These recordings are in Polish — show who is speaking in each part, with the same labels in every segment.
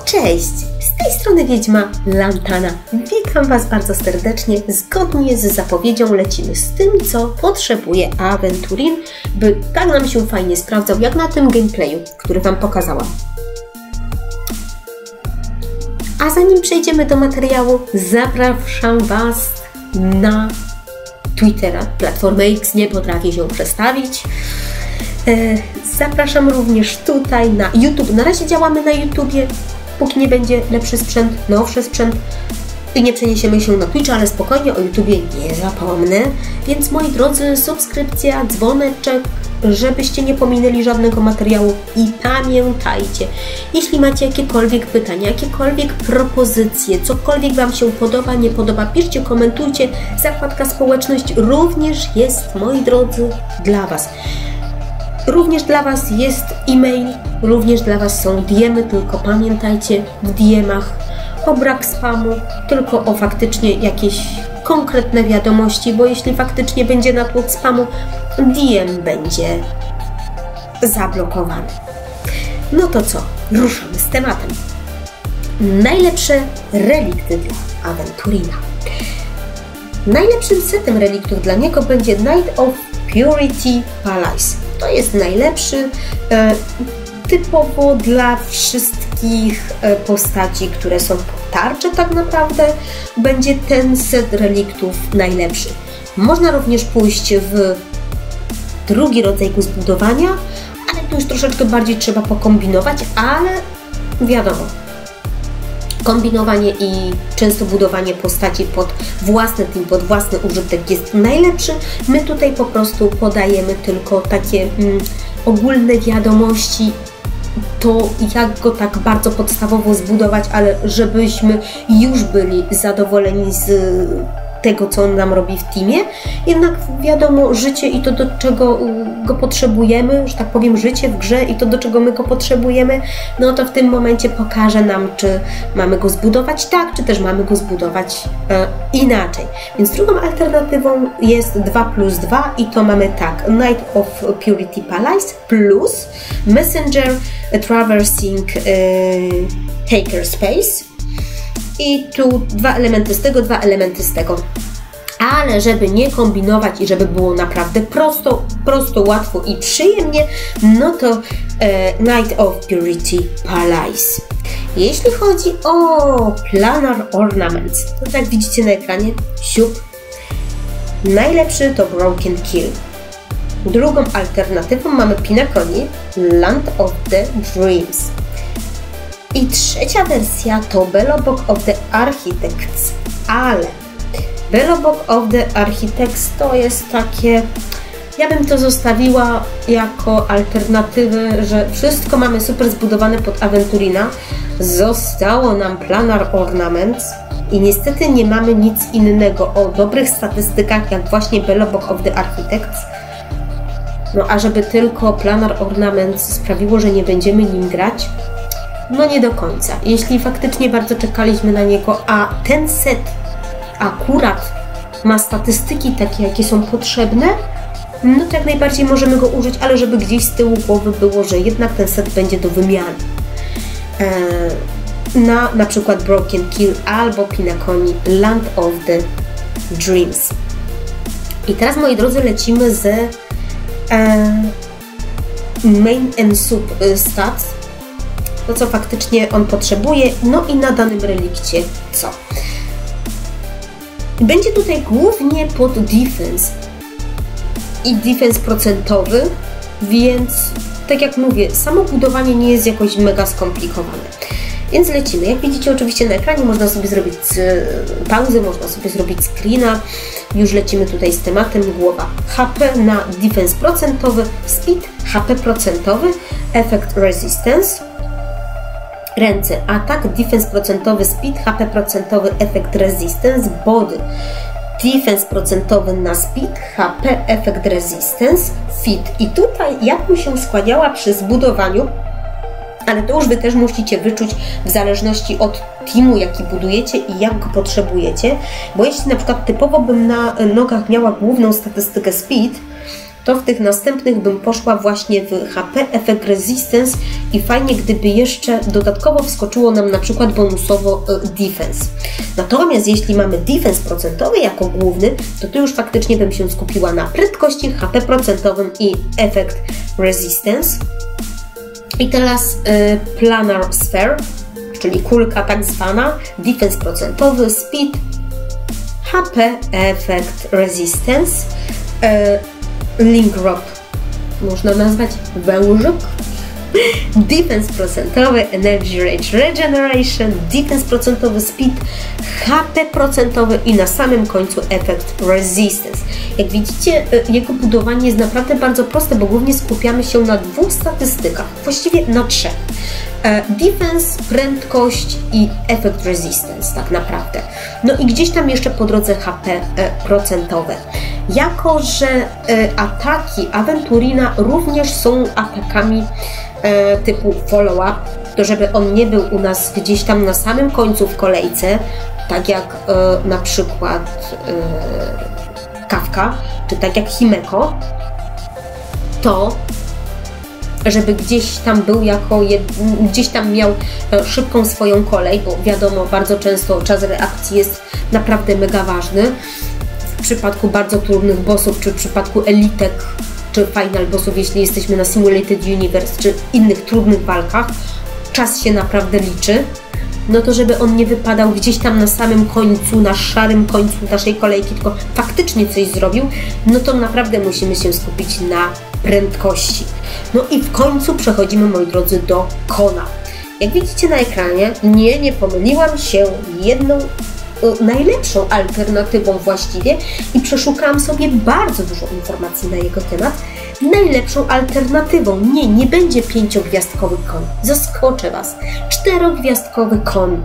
Speaker 1: Cześć! Z tej strony Wiedźma Lantana. Witam Was bardzo serdecznie. Zgodnie z zapowiedzią lecimy z tym, co potrzebuje Aventurin, by tak nam się fajnie sprawdzał, jak na tym gameplayu, który Wam pokazałam. A zanim przejdziemy do materiału, zapraszam Was na Twittera. Platformę X nie potrafię się przestawić. Zapraszam również tutaj na YouTube. Na razie działamy na YouTubie. Póki nie będzie lepszy sprzęt, nowszy sprzęt i nie przeniesiemy się na Twitcha, ale spokojnie, o YouTubie nie zapomnę. Więc moi drodzy, subskrypcja, dzwoneczek, żebyście nie pominęli żadnego materiału. I pamiętajcie, jeśli macie jakiekolwiek pytania, jakiekolwiek propozycje, cokolwiek Wam się podoba, nie podoba, piszcie, komentujcie. Zakładka społeczność również jest, moi drodzy, dla Was. Również dla Was jest e-mail, również dla Was są DM-y, tylko pamiętajcie w DM-ach o brak spamu, tylko o faktycznie jakieś konkretne wiadomości, bo jeśli faktycznie będzie natłok spamu, DM będzie zablokowany. No to co? Ruszamy z tematem. Najlepsze relikty dla Aventurina. Najlepszym setem reliktów dla niego będzie Night of Purity Palace. To jest najlepszy, typowo dla wszystkich postaci, które są pod tarczę tak naprawdę, będzie ten set reliktów najlepszy. Można również pójść w drugi rodzaj zbudowania, ale tu już troszeczkę bardziej trzeba pokombinować, ale wiadomo, kombinowanie i często budowanie postaci pod własny team, pod własny użytek jest najlepszy. My tutaj po prostu podajemy tylko takie ogólne wiadomości, to jak go tak bardzo podstawowo zbudować, ale żebyśmy już byli zadowoleni z tego, co on nam robi w teamie. Jednak wiadomo, życie i to, do czego go potrzebujemy, że tak powiem, życie w grze i to, do czego my go potrzebujemy, no to w tym momencie pokaże nam, czy mamy go zbudować tak, czy też mamy go zbudować inaczej. Więc drugą alternatywą jest 2+2 i to mamy tak, Night of Purity Palace plus Messenger Traversing Hacker Space. I tu dwa elementy z tego, dwa elementy z tego. Ale żeby nie kombinować i żeby było naprawdę prosto, łatwo i przyjemnie, no to Night of Purity Palace. Jeśli chodzi o Planar Ornaments, to tak widzicie na ekranie, siup. Najlepszy to Broken Kill. Drugą alternatywą mamy Pinaconi, Land of the Dreams. I trzecia wersja to Belobog of the Architects, ale Belobog of the Architects to jest takie, ja bym to zostawiła jako alternatywę, że wszystko mamy super zbudowane pod Aventurina, zostało nam Planar Ornaments i niestety nie mamy nic innego o dobrych statystykach jak właśnie Belobog of the Architects. No a żeby tylko Planar Ornaments sprawiło, że nie będziemy nim grać, no nie do końca. Jeśli faktycznie bardzo czekaliśmy na niego, a ten set akurat ma statystyki takie, jakie są potrzebne, no to jak najbardziej możemy go użyć, ale żeby gdzieś z tyłu głowy było, że jednak ten set będzie do wymiany. Na przykład Broken Kill albo Pinaconi Land of the Dreams. I teraz, moi drodzy, lecimy z Main and Sub Stats. To, co faktycznie on potrzebuje, no i na danym relikcie co. Będzie tutaj głównie pod defense i defense procentowy, więc tak jak mówię, samo budowanie nie jest jakoś mega skomplikowane. Więc lecimy. Jak widzicie oczywiście na ekranie można sobie zrobić pauzę, można sobie zrobić screena. Już lecimy tutaj z tematem. Głowa HP na defense procentowy, speed HP procentowy, effect resistance. Ręce atak, defense procentowy, speed, HP procentowy, efekt resistance, body, defense procentowy na speed, HP, efekt resistance, fit. I tutaj jak bym się skłaniała przy zbudowaniu, ale to już Wy też musicie wyczuć w zależności od teamu, jaki budujecie i jak go potrzebujecie, bo jeśli na przykład typowo bym na nogach miała główną statystykę speed, to w tych następnych bym poszła właśnie w HP, Effect Resistance i fajnie, gdyby jeszcze dodatkowo wskoczyło nam na przykład bonusowo Defense. Natomiast jeśli mamy Defense procentowy jako główny, to tu już faktycznie bym się skupiła na prędkości, HP procentowym i Effect Resistance. I teraz Planar Sphere, czyli kulka tak zwana, Defense procentowy, Speed, HP, Effect Resistance, Link Rope, można nazwać wężyk, Defense procentowy, Energy Range Regeneration, Defense procentowy, Speed, HP procentowy i na samym końcu Effect Resistance. Jak widzicie, jego budowanie jest naprawdę bardzo proste, bo głównie skupiamy się na 2 statystykach, właściwie na 3. Defense, prędkość i Effect Resistance tak naprawdę. No i gdzieś tam jeszcze po drodze HP procentowe. Jako że ataki Aventurina również są atakami typu follow-up, to żeby on nie był u nas gdzieś tam na samym końcu w kolejce, tak jak na przykład Kafka, czy tak jak Himeko, to żeby gdzieś tam był gdzieś tam miał szybką swoją kolej, bo wiadomo, bardzo często czas reakcji jest naprawdę mega ważny. W przypadku bardzo trudnych bossów, czy w przypadku elitek, czy final bossów, jeśli jesteśmy na Simulated Universe, czy innych trudnych walkach, czas się naprawdę liczy. No to żeby on nie wypadał gdzieś tam na samym końcu, na szarym końcu naszej kolejki, tylko faktycznie coś zrobił, no to naprawdę musimy się skupić na prędkości. No i w końcu przechodzimy, moi drodzy, do Kona. Jak widzicie na ekranie, nie pomyliłam się jedną najlepszą alternatywą właściwie i przeszukałam sobie bardzo dużo informacji na jego temat. Najlepszą alternatywą nie będzie 5-gwiazdkowy kon. Zaskoczę Was. 4-gwiazdkowy kon,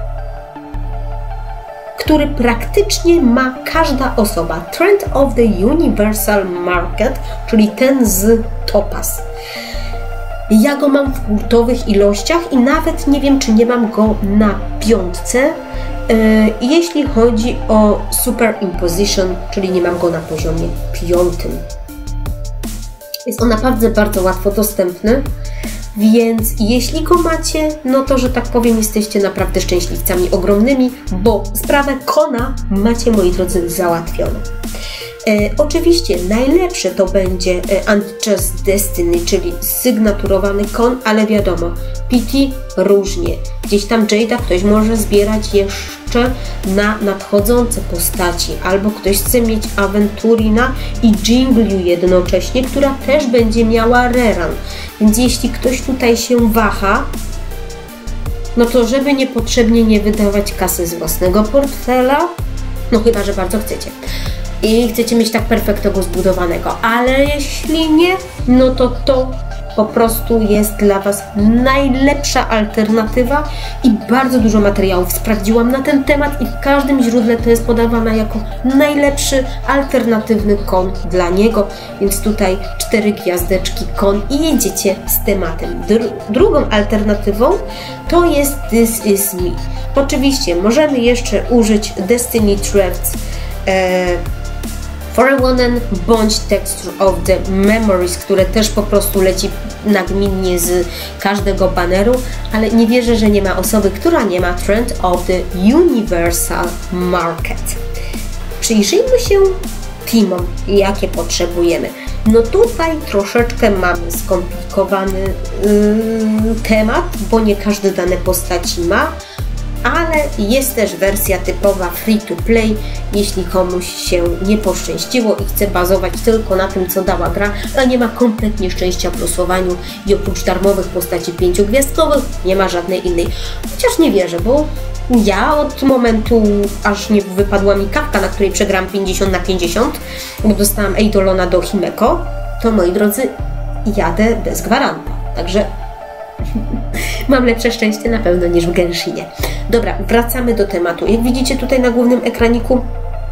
Speaker 1: który praktycznie ma każda osoba. Trend of the Universal Market, czyli ten z Topaz. Ja go mam w hurtowych ilościach i nawet nie wiem, czy nie mam go na 5. Jeśli chodzi o Superimposition, czyli nie mam go na poziomie 5. Jest on naprawdę bardzo łatwo dostępny, więc jeśli go macie, no to, że tak powiem, jesteście naprawdę szczęśliwcami ogromnymi, bo sprawę Kona macie, moi drodzy, załatwioną. Oczywiście najlepsze to będzie Unjust Destiny, czyli sygnaturowany kon, ale wiadomo, PT różnie. Gdzieś tam Jade'a ktoś może zbierać jeszcze na nadchodzące postaci, albo ktoś chce mieć Aventurina i Jingliu jednocześnie, która też będzie miała rerun. Więc jeśli ktoś tutaj się waha, no to żeby niepotrzebnie nie wydawać kasy z własnego portfela, no chyba że bardzo chcecie. I chcecie mieć tak perfekto zbudowanego, ale jeśli nie, no to po prostu jest dla Was najlepsza alternatywa i bardzo dużo materiałów sprawdziłam na ten temat i w każdym źródle to jest podawana jako najlepszy alternatywny kon dla niego, więc tutaj 4 gwiazdeczki kon i jedziecie z tematem. Drugą alternatywą to jest This Is Me. Oczywiście możemy jeszcze użyć Destiny Threads Forewarnen bądź Texture of the Memories, które też po prostu leci nagminnie z każdego baneru, ale nie wierzę, że nie ma osoby, która nie ma Trend of the Universal Market. Przyjrzyjmy się teamom, jakie potrzebujemy. No tutaj troszeczkę mamy skomplikowany temat, bo nie każde dane postaci ma, ale jest też wersja typowa free to play, jeśli komuś się nie poszczęściło i chce bazować tylko na tym, co dała gra, a nie ma kompletnie szczęścia w losowaniu i oprócz darmowych postaci 5-gwiazdkowych nie ma żadnej innej. Chociaż nie wierzę, bo ja od momentu, aż nie wypadła mi Kafka, na której przegrałam 50/50, bo dostałam Eidolona do Himeko, to moi drodzy, jadę bez gwaranta. Także mam lepsze szczęście na pewno niż w Genshinie. Dobra, wracamy do tematu. Jak widzicie tutaj na głównym ekraniku,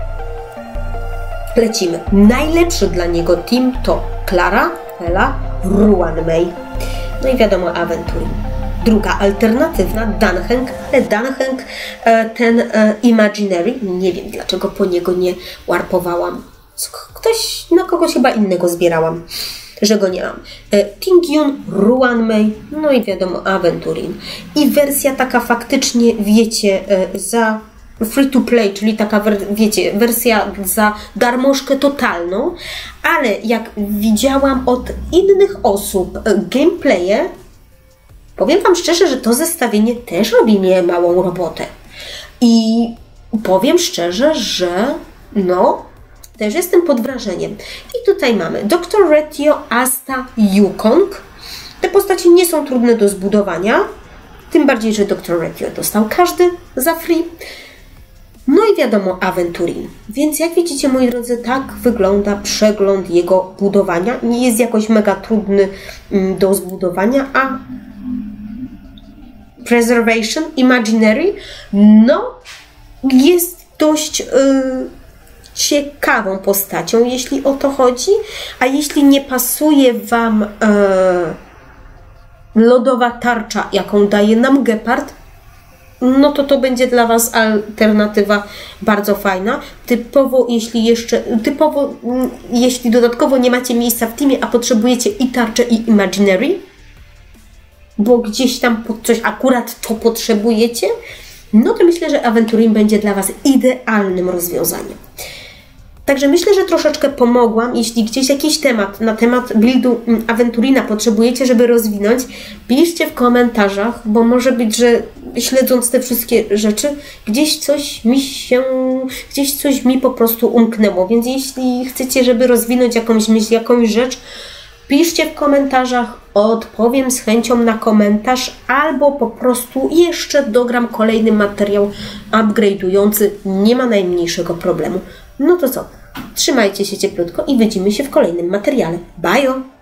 Speaker 1: lecimy. Najlepszy dla niego team to Clara, Ela, Ruanmei. No i wiadomo Aventurin. Druga alternatywna, Danheng, ale Danheng ten Imaginary, nie wiem dlaczego po niego nie warpowałam Ktoś, na kogoś chyba innego zbierałam, że go nie mam. Tingyun, Ruanmei, no i wiadomo Aventurin. I wersja taka faktycznie, wiecie, za free to play, czyli taka, wiecie, wersja za darmożkę totalną, ale jak widziałam od innych osób gameplaye, powiem Wam szczerze, że to zestawienie też robi mi małą robotę. I powiem szczerze, że no, też jestem pod wrażeniem. I tutaj mamy Dr. Retio, Asta, Yukong. Te postacie nie są trudne do zbudowania, tym bardziej, że Dr. Retio dostał każdy za free. No i wiadomo Aventurin. Więc jak widzicie, moi drodzy, tak wygląda przegląd jego budowania. Nie jest jakoś mega trudny do zbudowania, a Preservation, Imaginary, no jest dość ciekawą postacią, jeśli o to chodzi, a jeśli nie pasuje Wam lodowa tarcza, jaką daje nam Gepard, no to będzie dla Was alternatywa bardzo fajna. Jeśli dodatkowo nie macie miejsca w teamie, a potrzebujecie i tarczę, i Imaginary, bo gdzieś tam pod coś akurat to potrzebujecie, no to myślę, że Aventurin będzie dla Was idealnym rozwiązaniem. Także myślę, że troszeczkę pomogłam. Jeśli gdzieś jakiś temat na temat buildu Aventurina potrzebujecie, żeby rozwinąć, piszcie w komentarzach, bo może być, że śledząc te wszystkie rzeczy, gdzieś coś mi po prostu umknęło. Więc jeśli chcecie, żeby rozwinąć jakąś rzecz, piszcie w komentarzach, odpowiem z chęcią na komentarz, albo po prostu jeszcze dogram kolejny materiał upgrade'ujący, nie ma najmniejszego problemu. No to co, trzymajcie się cieplutko i widzimy się w kolejnym materiale. Bajo!